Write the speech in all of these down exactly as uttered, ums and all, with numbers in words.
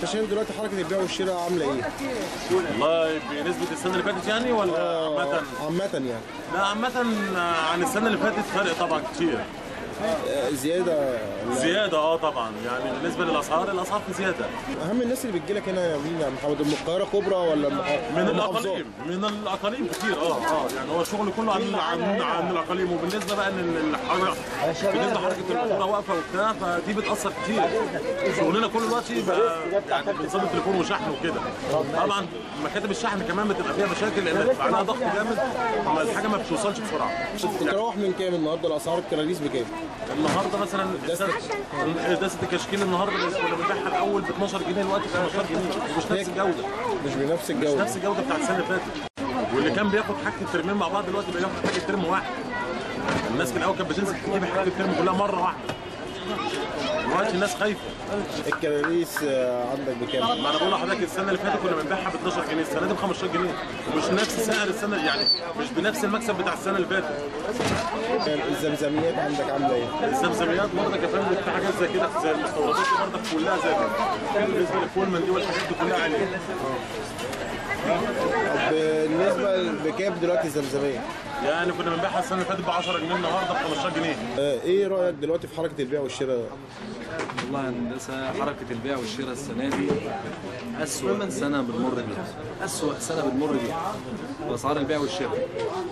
شايف دلوقتي حركه البيع والشراء عامله ايه؟ والله بنسبه السنه اللي فاتت يعني ولا عامه؟ عامه يعني. لا عامه عن السنه اللي فاتت فرق طبعا كتير. زياده زياده اه طبعا، يعني بالنسبه للاسعار الاسعار في زياده. اهم الناس اللي بتجي لك هنا مين يا محمد؟ من القاهره كبرى ولا من الاقاليم؟ من الاقاليم كتير اه اه يعني هو الشغل كله عن عن عن الاقاليم. وبالنسبه بقى ان الحركه بالنسبه لحركه القطوره واقفه وبتاع فدي بتاثر كتير. شغلنا كل الوقت بقى يعني بنظام التليفون وشحن وكده. طبعا مكاتب الشحن كمان بتبقى فيها مشاكل لان عليها ضغط جامد، الحاجه ما بتوصلش بسرعه. بتروح من كام النهارده؟ الاسعار الكراريس بكام؟ النهارده مثلا دسه الكشكيل النهارده كنا بنبيعها الاول ب اتناشر جنيه، دلوقتي ب خمستاشر جنيه ومش نفس الجوده. مش بنفس الجوده. مش نفس الجوده بتاعت السنه اللي فاتت. واللي كان بياخد حاجه الترمين مع بعض دلوقتي بياخد حاجه ترم واحد. الناس في الاول كانت بتنزل تجيب حاجه الترم كلها مره واحده. دلوقتي الناس خايفه. الكراريس عندك بكام؟ ما انا بقول لحضرتك السنه اللي فاتت كنا بنبيعها ب اتناشر جنيه، السنه دي ب خمستاشر جنيه ومش نفس سعر السنه، يعني مش بنفس المكسب بتاع السنه اللي فاتت. الزمزميات عندك عامله ايه؟ الزمزميات برضك يا فندم في حاجات زي كده زي المستوردات برضك كلها زي كده. بالنسبه للفولمان دي والحاجات دي كلها عاليه. طب بالنسبه بكام دلوقتي الزمزميه؟ يعني كنا بنبيعها السنه اللي فاتت ب عشرة جنيه، النهارده ب خمستاشر جنيه. ايه رايك دلوقتي في حركه البيع والشراء؟ والله يا هندسه حركه البيع والشراء السنه دي اسوأ سنه بنمر بيها، اسوأ سنه بنمر بيها باسعار البيع والشراء.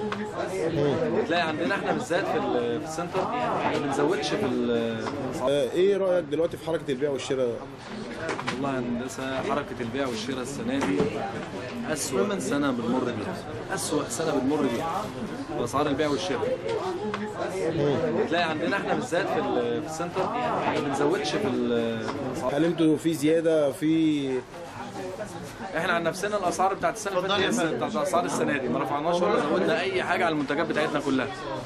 تلاقي عندنا احنا بالذات في في السنتر ما بنزودش في الاسعار. ايه رايك دلوقتي في حركه البيع والشراء؟ والله يا هندسه حركه البيع والشراء السنه دي اسوأ سنه بنمر بيها، اسوأ سنه بنمر بيها باسعار البيع والشراء. تلاقي عندنا احنا بالذات في في السنتر ما بنزودش في الاسعار. هل انتوا في زياده في احنا عن نفسنا الاسعار بتاعت السنه اللي فاتت بتاعت اسعار السنه دي ما رفعناش ولا زودنا اي حاجه على المنتجات بتاعتنا كلها.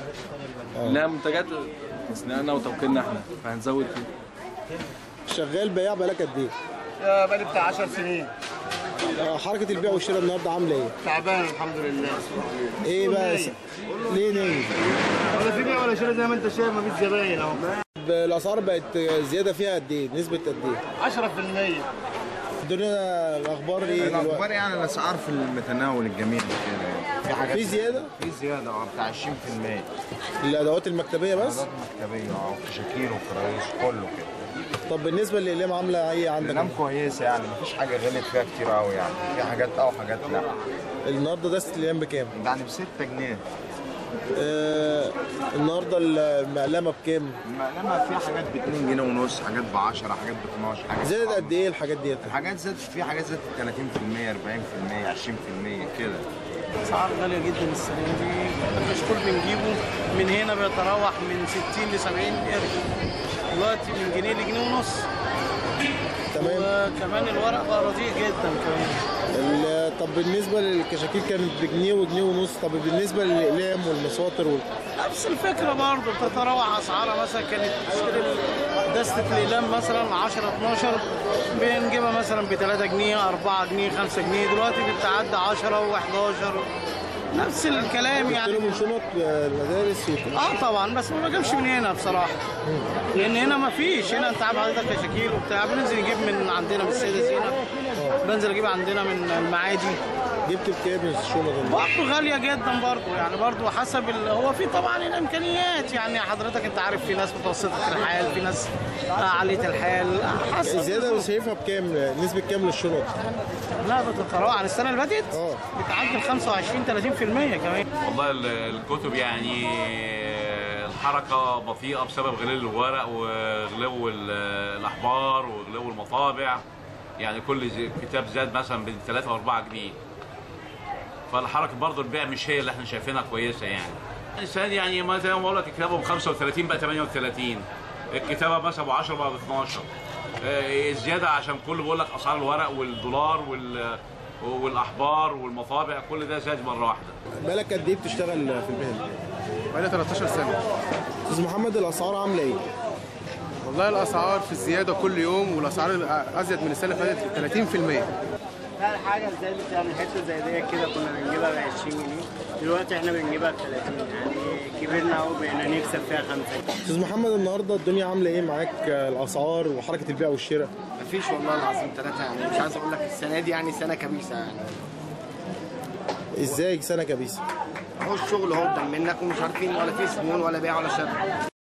لا منتجات تصنيعنا وتوكيلنا احنا فهنزود فيه. شغال بياع بقالك قد ايه؟ بقالي بتاع عشر سنين. حركه البيع والشراء النهارده عامله ايه؟ تعبان الحمد لله. ايه بقى؟ ليه نايم؟ ولا في بيع ولا شراء زي ما انت شايف، مفيش زباين اهو. الاسعار بقت زياده فيها قد ايه؟ نسبه قد ايه؟ عشرة في المية. الدنيا الاخبار ايه دلوقتي؟ الاخبار يعني الاسعار في المتناول الجميع كده يعني. في حاجات في زياده؟ في زياده اه بتاع عشرين في المية. الادوات المكتبيه بس؟ الادوات المكتبيه اه وكشاكيل وكرايس كله كده. طب بالنسبه للاقلام عامله ايه عندك؟ الاقلام كويسه يعني مفيش حاجه غلت فيها كتير قوي يعني، في حاجات اه وحاجات لا. النهارده دسته الاقلام بكام؟ يعني ب ستة جنيه. آه النهارده المقلمه بكام؟ المقلمه فيها حاجات ب اتنين جنيه ونص، حاجات ب عشرة، حاجات ب اتناشر، حاجات زادت قد ايه الحاجات ديت؟ الحاجات زادت، في حاجات زادت تلاتين في المية اربعين في المية عشرين في المية كده. اسعار غاليه جدا السنه دي، الكشكول بنجيبه من هنا بيتراوح من ستين ل سبعين قرش، دلوقتي من جنيه لجنيه ونص. تمام. وكمان الورق بقى رديء جدا كمان. طب بالنسبه للكشاكيل كانت بجنيه وجنيه ونص، طب بالنسبه للاقلام والمساطر وال... نفس الفكره برضه بتتراوح اسعارها. مثلا كانت دستة الاقلام مثلا عشرة اتناشر بنجيبها مثلا ب تلاتة جنيه اربعة جنيه خمسة جنيه، دلوقتي بتعدي عشرة وحداشر. نفس الكلام يعني. من شنط المدارس وكده؟ اه طبعا، بس ما بجيبش من هنا بصراحه. لان هنا ما فيش، هنا انت عارف حضرتك كشاكيل وبتاع، بننزل نجيب من عندنا من السيده زينب، بنزل اجيب عندنا من المعادي. جبت بكام الشنط؟ برضه غاليه جدا برضه، يعني برضه حسب ال... هو في طبعا الامكانيات، يعني حضرتك انت عارف في ناس متوسطه الحال، في ناس عاليه الحال، حسب. الزياده شايفها بكام؟ نسبه كام للشنط؟ لا بتتراوح عن السنه اللي فاتت اه بتعدي خمسة وعشرين تلاتين في المية كمان. والله الكتب يعني الحركه بطيئه بسبب غلو الورق وغلو الاحبار وغلو المطابع، يعني كل كتاب زاد مثلا بين تلاتة واربعة جنيه، فالحركه برضه البيع مش هي اللي احنا شايفينها كويسه يعني. الانسان يعني مثلا بقول لك الكتابه ب خمسة وتلاتين بقى تمانية وتلاتين، الكتابه مثلا ب عشرة بقى ب اتناشر. الزياده عشان كله بيقول لك اسعار الورق والدولار وال والاحبار والمطابع كل ده زاد مره واحده. بقالك قد ايه بتشتغل في المهنه؟ بقالي تلتاشر سنه. استاذ محمد الاسعار عامله ايه؟ والله الاسعار في الزياده كل يوم، والاسعار ازيد من السنه اللي فاتت تلاتين في المية. لا الحاجه زادت، يعني حته زي دي كده كنا بنجيبها ب عشرين جنيه، دلوقتي احنا بنجيبها ب تلاتين، يعني كبرنا وبقينا نكسب فيها خمسة. استاذ محمد النهارده الدنيا عامله ايه معاك؟ الاسعار وحركه البيع والشراء. مفيش والله العظيم ثلاثة، يعني مش عايز اقول لك السنة دي يعني سنة كبيسة يعني. ازاي سنه كبيسه؟ اهو الشغل اهو قدام منك ومش عارفين ولا في زبون ولا بيع ولا شراء.